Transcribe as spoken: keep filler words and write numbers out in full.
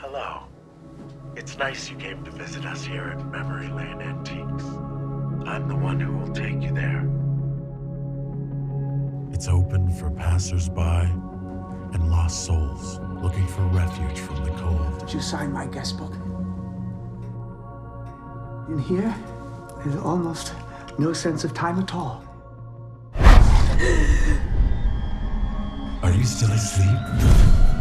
Hello. It's nice you came to visit us here at Memory Lane Antiques. I'm the one who will take you there. It's open for passers-by and lost souls looking for refuge from the cold. Did you sign my guest book? In here, there's almost no sense of time at all. Are you still asleep?